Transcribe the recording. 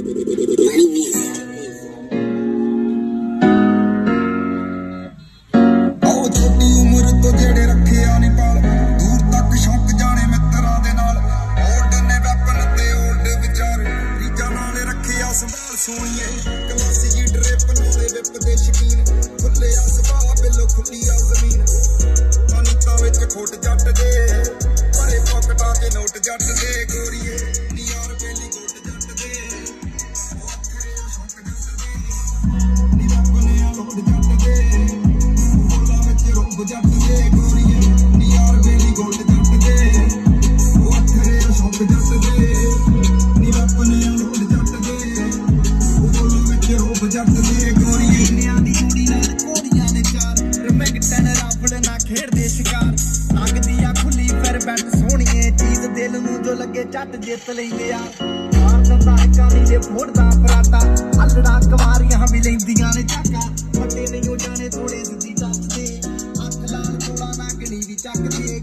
छोटी उम्र तो जेड़े रखे आने पाल दूर तक शौक जाने मित्रा दे नाल ओल्ड ने वैपन ते ओल्ड विचार रीजा नाल रखे आ संभाल सोनिए कलासी जी ड्रिप नाले विप दे शकीन खुले आ सुभाव बिलो खुली आ जमीन मानता विच खोट जट दे भरे पॉकेटां ते नोट जट दे गोरीए यार बेली गोट जट दे शौक जट दे नी वैपन आ लोड जट दे जट दे गोरीए नी यार बेली गोल्ड जट दे वो अखरे शौक जट दे नी वैपन लोड जट दे वो बोलो विच रोब जट दे गोरीए नियां दी कुड़ी नाल कोड़ियां ने चार रमैगटन राफड़ ना खेड़दे शिकार लगदी आ खुली फिर बैठ सोहणीए चीज दिल नूं जो लगे झट जित लैंदे आ मार दंदा कानी दे फोड़दा फराटा अलड़ा कवारियां भी लैंदियां ने झाका मटे नहीं हो जाने थोड़े सिद्धी टप दे लाल कोला नागनी भी चक दे